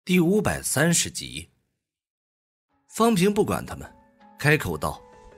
第530集。方平不管他们，开口道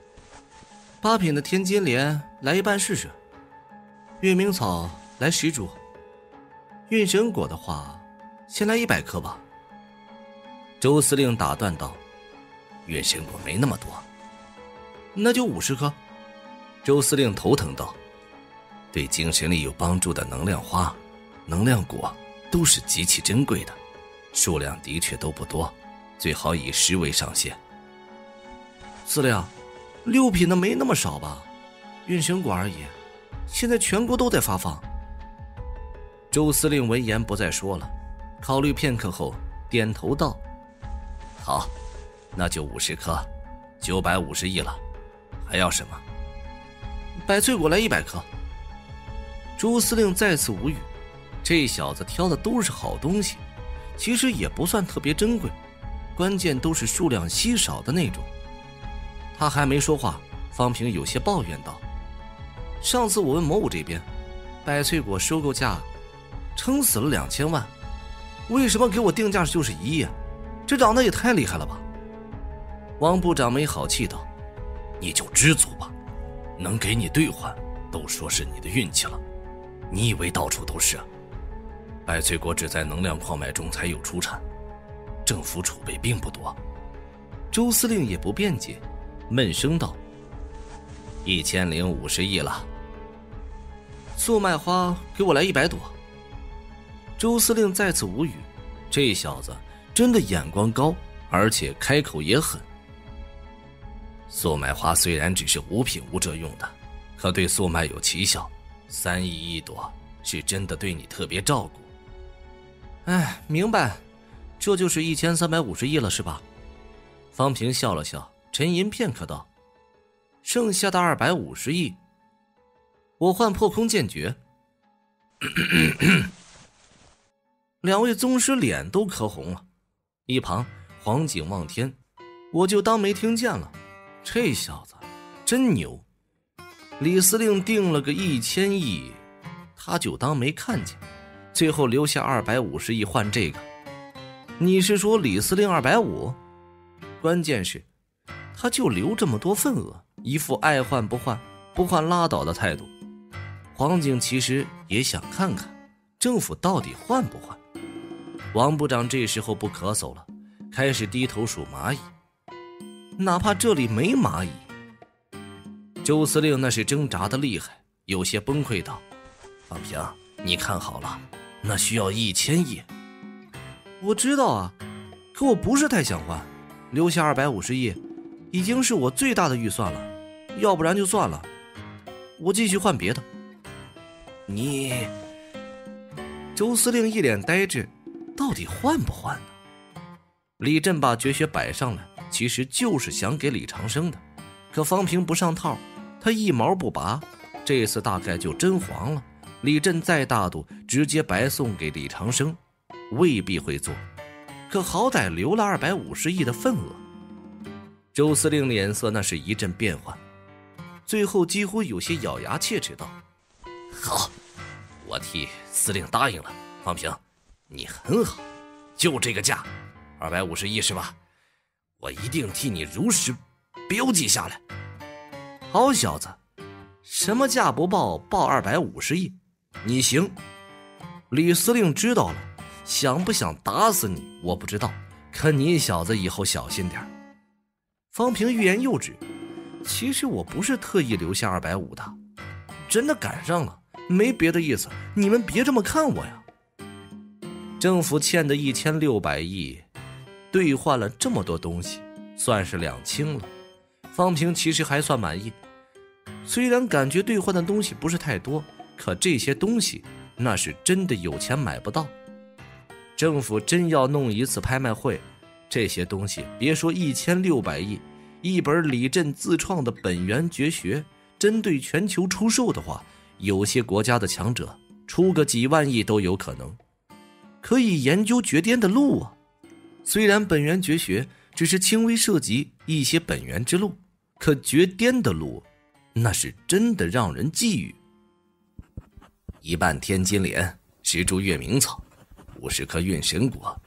：“8品的天金莲来一半试试，月明草来10株，运神果的话先来100颗吧。”周司令打断道：“运神果没那么多。”“那就50颗。”周司令头疼道：“对精神力有帮助的能量花、能量果都是极其珍贵的，数量的确都不多，最好以10为上限。”“司令，6品的没那么少吧？运神果而已，现在全国都在发放。”周司令闻言不再说了，考虑片刻后点头道：“好，那就50颗，950亿了，还要什么？”“百翠果来100颗。”周司令再次无语，这小子挑的都是好东西，其实也不算特别珍贵，关键都是数量稀少的那种。他还没说话，方平有些抱怨道：“上次我问某武这边，百翠果收购价撑死了2000万，为什么给我定价就是1亿？这涨得也太厉害了吧？”王部长没好气道：“你就知足吧，能给你兑换都说是你的运气了，你以为到处都是？百翠果只在能量矿脉中才有出产，政府储备并不多。”周司令也不辩解，闷声道：“1050亿了。”“速卖花给我来100朵。”周司令再次无语，这小子真的眼光高，而且开口也狠。速卖花虽然只是5品武者用的，可对速卖有奇效，3亿1朵是真的对你特别照顾。”“哎，明白，这就是1350亿了是吧？”方平笑了笑，沉吟片刻道：“剩下的250亿，我换破空剑诀。”两位宗师脸都磕红了，一旁黄景望天我就当没听见了，这小子真牛。李司令定了个1000亿，他就当没看见，最后留下250亿换这个。你是说李司令250？关键是他就留这么多份额，一副爱换不换，不换拉倒的态度。黄景其实也想看看政府到底换不换。王部长这时候不咳嗽了，开始低头数蚂蚁，哪怕这里没蚂蚁。周司令那是挣扎的厉害，有些崩溃道：“方平，你看好了，那需要1000亿。”“我知道啊，可我不是太想换，留下250亿已经是我最大的预算了，要不然就算了，我继续换别的。”“你……”周司令一脸呆滞，到底换不换呢？李振把绝学摆上来，其实就是想给李长生的，可方平不上套，他一毛不拔，这次大概就真黄了。李振再大度，直接白送给李长生，未必会做，可好歹留了250亿的份额。周司令脸色那是一阵变幻，最后几乎有些咬牙切齿道：“好，我替司令答应了。方平，你很好，就这个价，250亿是吧？我一定替你如实标记下来。”“好小子，什么价不报，报250亿，你行。”李司令知道了，想不想打死你我不知道，可你小子以后小心点。方平欲言又止，其实我不是特意留下250的，真的赶上了，没别的意思，你们别这么看我呀。政府欠的1600亿兑换了这么多东西，算是两清了。方平其实还算满意，虽然感觉兑换的东西不是太多，可这些东西那是真的有钱买不到。政府真要弄一次拍卖会，这些东西别说1600亿，一本李振自创的本源绝学，针对全球出售的话，有些国家的强者出个几万亿都有可能。可以研究绝巅的路啊！虽然本源绝学只是轻微涉及一些本源之路，可绝巅的路那是真的让人觊觎。1半天金莲，10株月明草，50颗运神果，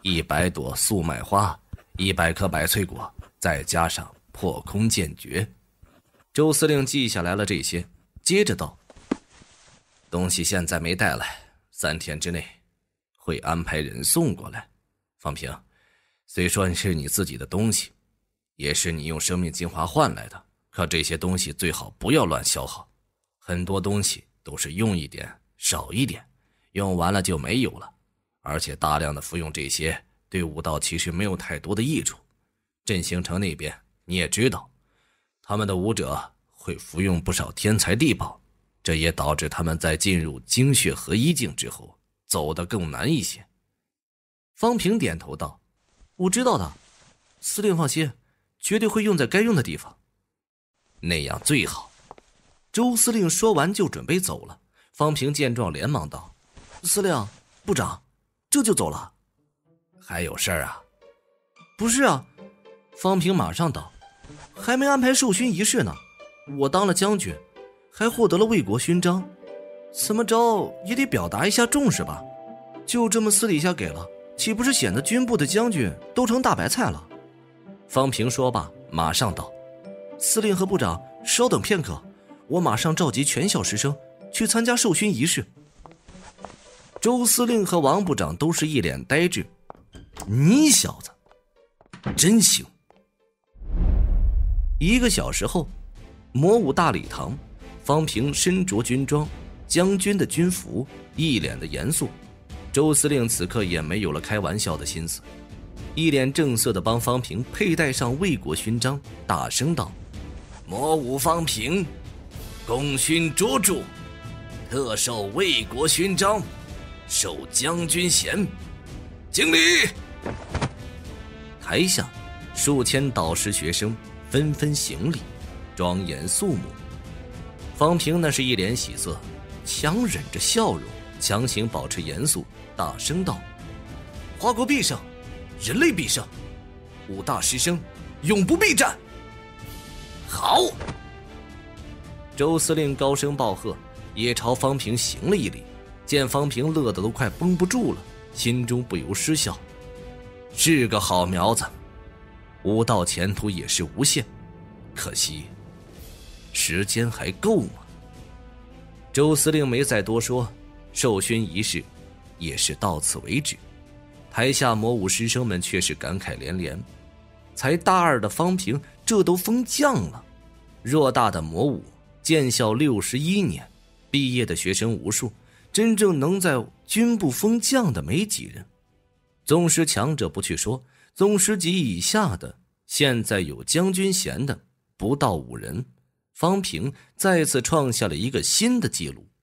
100朵素麦花，100颗百翠果，再加上破空剑诀。周司令记下来了这些，接着道：东西现在没带来，3天之内会安排人送过来。方平，虽说是你自己的东西，也是你用生命精华换来的，可这些东西最好不要乱消耗。很多东西都是用一点少一点，用完了就没有了，而且大量的服用这些对武道其实没有太多的益处。振兴城那边你也知道，他们的武者会服用不少天材地宝，这也导致他们在进入精血合一境之后走得更难一些。方平点头道：我知道的，司令放心，绝对会用在该用的地方。那样最好。周司令说完就准备走了，方平见状连忙道：司令部长，这就走了？还有事儿啊？不是啊，方平马上道：还没安排授勋仪式呢，我当了将军，还获得了卫国勋章，怎么着也得表达一下重视吧，就这么私底下给了，岂不是显得军部的将军都成大白菜了？方平说罢马上道：司令和部长稍等片刻，我马上召集全校师生去参加授勋仪式。周司令和王部长都是一脸呆滞，你小子真行。1个小时后，魔武大礼堂，方平身着军装，将军的军服，一脸的严肃。周司令此刻也没有了开玩笑的心思，一脸正色地帮方平佩戴上卫国勋章，大声道：魔武方平功勋卓著，特授卫国勋章，授将军衔，敬礼。台下数千导师学生纷纷行礼，庄严肃穆。方平那是一脸喜色，强忍着笑容，强行保持严肃，大声道：华国必胜，人类必胜，武大师生永不避战。好！周司令高声暴喝，也朝方平行了一礼。见方平乐得都快绷不住了，心中不由失笑，是个好苗子，武道前途也是无限，可惜时间还够吗？周司令没再多说，授勋仪式也是到此为止。台下魔武师生们却是感慨连连，才大2的方平这都封将了，偌大的魔武建校61年，毕业的学生无数，真正能在军部封将的没几人。宗师强者不去说，宗师级以下的现在有将军衔的不到5人。方平再次创下了一个新的纪录。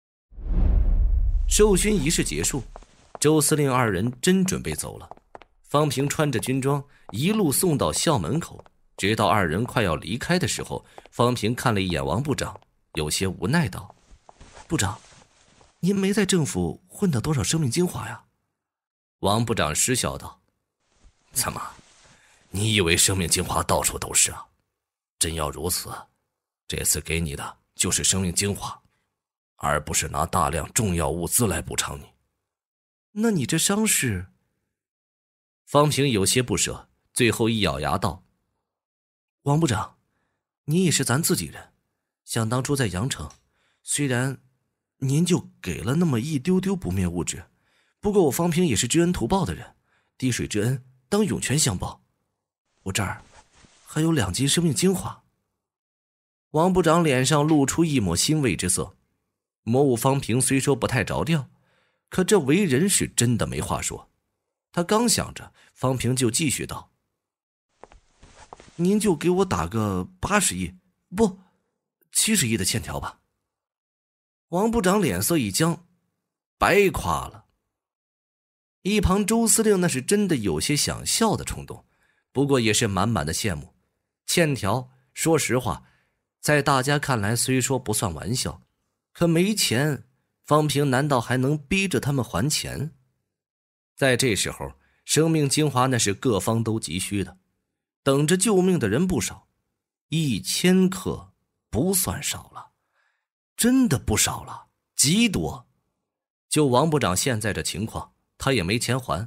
授勋仪式结束，周司令2人真准备走了。方平穿着军装一路送到校门口，直到2人快要离开的时候，方平看了一眼王部长，有些无奈道：部长，您没在政府混到多少生命精华呀？王部长失笑道：怎么，你以为生命精华到处都是啊？真要如此，这次给你的就是生命精华，而不是拿大量重要物资来补偿你。那你这伤势……方平有些不舍，最后一咬牙道：王部长，你也是咱自己人，想当初在阳城，虽然您就给了那么一丢丢不灭物质，不过我方平也是知恩图报的人，滴水之恩当涌泉相报。我这儿还有2斤生命精华。王部长脸上露出一抹欣慰之色。魔武方平虽说不太着调，可这为人是真的没话说。他刚想着，方平就继续道：您就给我打个80亿，不，70亿的欠条吧。王部长脸色一僵，白夸了。一旁周司令那是真的有些想笑的冲动，不过也是满满的羡慕。欠条，说实话，在大家看来虽说不算玩笑，可没钱，方平难道还能逼着他们还钱？在这时候，生命精华那是各方都急需的，等着救命的人不少，1000克不算少了，真的不少了，极多。就王部长现在这情况，他也没钱还，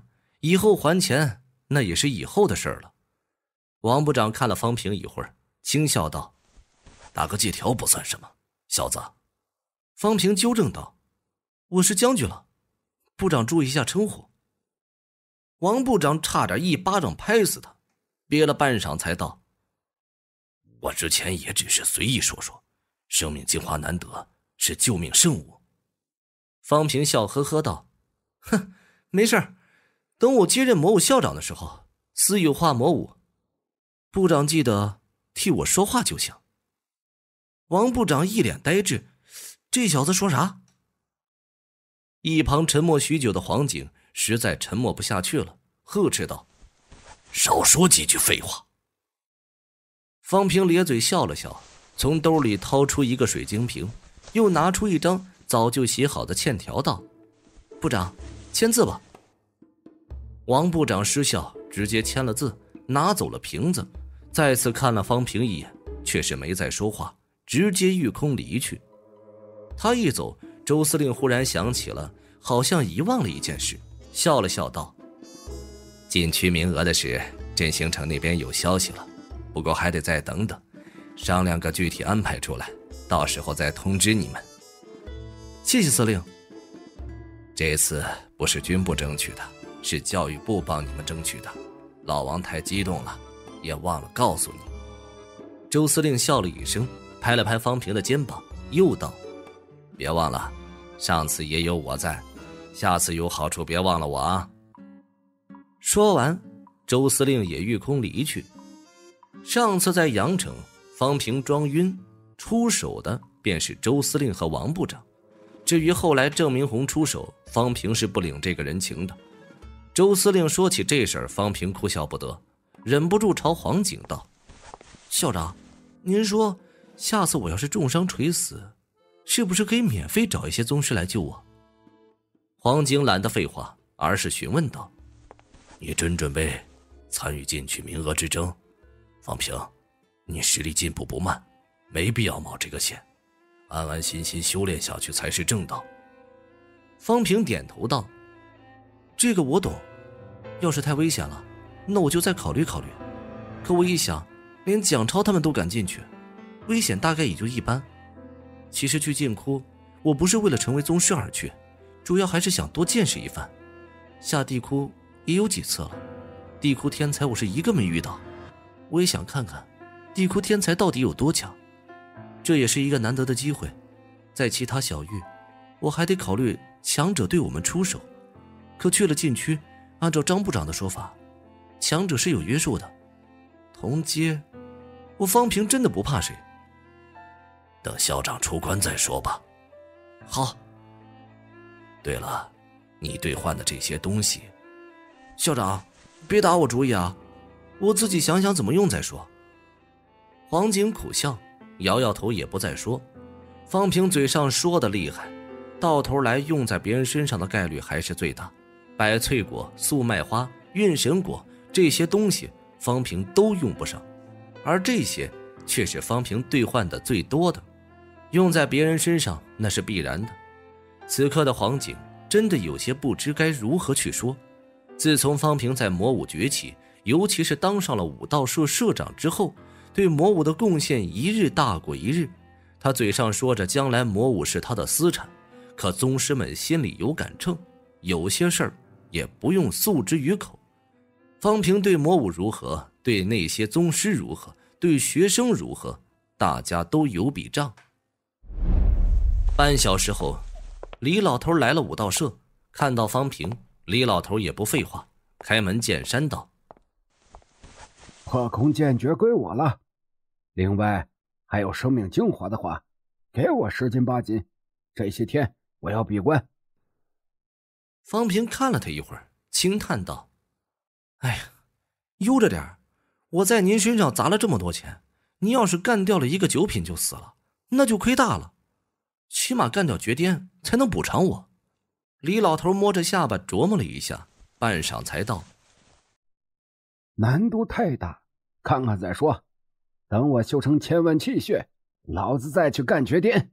以后还钱那也是以后的事了。王部长看了方平一会儿，轻笑道：“打个借条不算什么，小子。”方平纠正道：“我是将军了，部长注意一下称呼。”王部长差点一巴掌拍死他，憋了半晌才道：“我之前也只是随意说说，生命精华难得，是救命圣物。”方平笑呵呵道：“哼，没事儿，等我接任魔武校长的时候，私有化魔武，部长记得替我说话就行。”王部长一脸呆滞，这小子说啥？一旁沉默许久的黄景实在沉默不下去了，呵斥道：“少说几句废话。”方平咧嘴笑了笑，从兜里掏出一个水晶瓶，又拿出一张早就写好的欠条道：“部长，签字吧。”王部长失笑，直接签了字，拿走了瓶子，再次看了方平一眼，却是没再说话，直接御空离去。他一走，周司令忽然想起了好像遗忘了一件事，笑了笑道：“禁区名额的事，振兴城那边有消息了，不过还得再等等，商量个具体安排出来，到时候再通知你们。”“谢谢司令。”“这次不是军部争取的，是教育部帮你们争取的，老王太激动了，也忘了告诉你。”周司令笑了一声，拍了拍方平的肩膀，又道：“别忘了，上次也有我在，下次有好处别忘了我啊。”说完，周司令也御空离去。上次在阳城，方平装晕，出手的便是周司令和王部长。至于后来郑明红出手，方平是不领这个人情的。周司令说起这事儿，方平哭笑不得，忍不住朝黄景道：“校长，您说下次我要是重伤垂死，是不是可以免费找一些宗师来救我？”黄景懒得废话，而是询问道：“你真准备参与进去名额之争？方平，你实力进步不慢，没必要冒这个险，安安心心修炼下去才是正道。”方平点头道：“这个我懂，要是太危险了，那我就再考虑考虑。可我一想，连蒋超他们都敢进去，危险大概也就一般。其实去禁窟，我不是为了成为宗师而去，主要还是想多见识一番。下地窟也有几次了，地窟天才我是一个没遇到，我也想看看地窟天才到底有多强。这也是一个难得的机会，在其他小域，我还得考虑强者对我们出手。可去了禁区，按照张部长的说法，强者是有约束的。同阶，我方平真的不怕谁。等校长出关再说吧。”“好。”“对了，你兑换的这些东西……”“校长，别打我主意啊，我自己想想怎么用再说。”黄景苦笑，摇摇头也不再说。方平嘴上说的厉害，到头来用在别人身上的概率还是最大。百翠果、素麦花、运神果这些东西方平都用不上，而这些却是方平兑换的最多的，用在别人身上那是必然的。此刻的黄景真的有些不知该如何去说。自从方平在魔武崛起，尤其是当上了武道社社长之后，对魔武的贡献一日大过一日。他嘴上说着将来魔武是他的私产，可宗师们心里有杆秤，有些事儿也不用诉之于口。方平对魔武如何，对那些宗师如何，对学生如何，大家都有笔账。半小时后，李老头来了武道社，看到方平，李老头也不废话，开门见山道：“ 破空剑诀归我了，另外还有生命精华的话，给我10斤8斤，这些天我要闭关。” 方平看了他一会儿，轻叹道：“哎呀，悠着点，我在您身上砸了这么多钱，您要是干掉了一个9品就死了，那就亏大了。起码干掉绝巅才能补偿我。”李老头摸着下巴琢磨了一下，半晌才道：“ 难度太大，看看再说。等我修成千万气血，老子再去干绝巅。”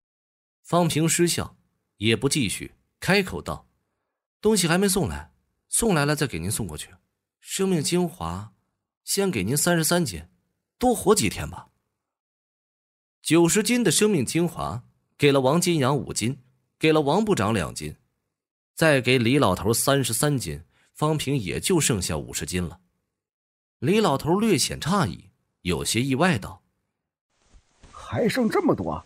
方平失笑，也不继续，开口道：“东西还没送来， 送来了再给您送过去。生命精华先给您33斤，多活几天吧。90斤的生命精华给了王金阳5斤，给了王部长2斤，再给李老头33斤，方平也就剩下50斤了。李老头略显诧异，有些意外道： 还剩这么多？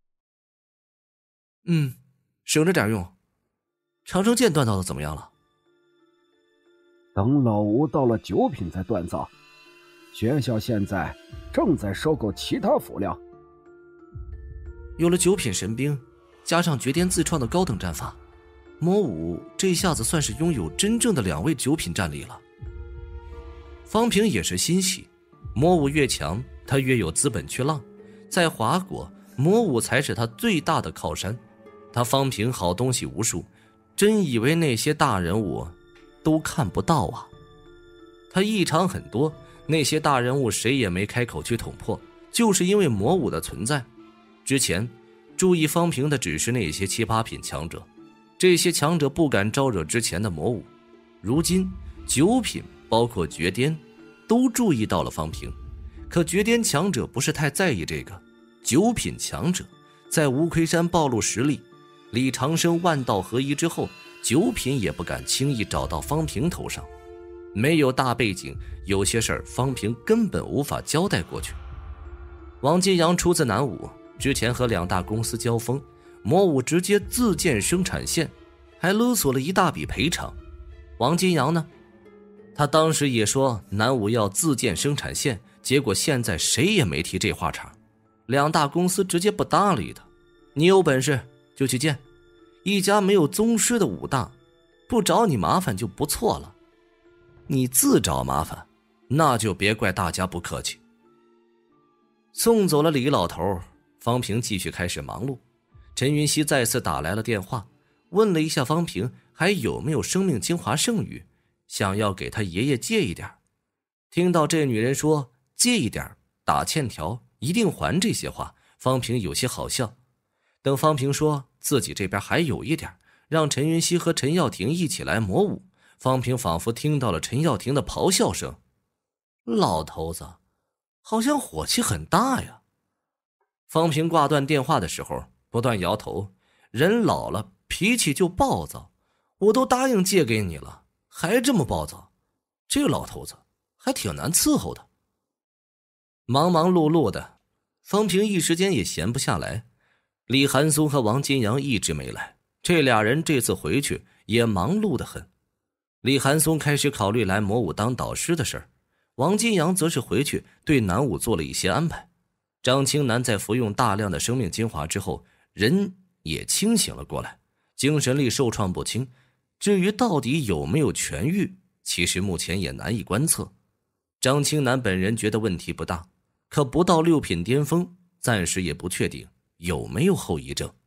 省着点用。长城剑锻造的怎么样了？ 等老吴到了9品再锻造，学校现在正在收购其他辅料。 有了9品神兵，加上绝巅自创的高等战法，魔武这下子算是拥有真正的2位9品战力了。方平也是欣喜，魔武越强，他越有资本去浪。在华国，魔武才是他最大的靠山。他方平好东西无数，真以为那些大人物都看不到啊？他异常很多，那些大人物谁也没开口去捅破，就是因为魔武的存在。之前注意方平的只是那些7、8品强者，这些强者不敢招惹之前的魔武。如今9品包括绝巅都注意到了方平，可绝巅强者不是太在意这个。9品强者在无亏山暴露实力，李长生万道合一之后，9品也不敢轻易找到方平头上。没有大背景，有些事儿方平根本无法交代过去。王金阳出自南武，之前和2大公司交锋，魔武直接自建生产线，还勒索了一大笔赔偿。王金阳呢，他当时也说南武要自建生产线，结果现在谁也没提这话茬，2大公司直接不搭理他。你有本事就去建，一家没有宗师的武大，不找你麻烦就不错了。你自找麻烦，那就别怪大家不客气。送走了李老头，方平继续开始忙碌。陈云熙再次打来了电话，问了一下方平还有没有生命精华剩余，想要给他爷爷借一点。听到这女人说借一点，打欠条，一定还这些话，方平有些好笑。等方平说自己这边还有一点，让陈云熙和陈耀廷一起来魔武，方平仿佛听到了陈耀廷的咆哮声。老头子好像火气很大呀。方平挂断电话的时候不断摇头，人老了脾气就暴躁，我都答应借给你了，还这么暴躁，这个老头子还挺难伺候的。忙忙碌碌的，方平一时间也闲不下来。李寒松和王金阳一直没来，这俩人这次回去也忙碌得很。李寒松开始考虑来魔武当导师的事儿，王金阳则是回去对南武做了一些安排。张青南在服用大量的生命精华之后，人也清醒了过来，精神力受创不轻，至于到底有没有痊愈，其实目前也难以观测。张青南本人觉得问题不大，可不到6品巅峰，暂时也不确定有没有后遗症。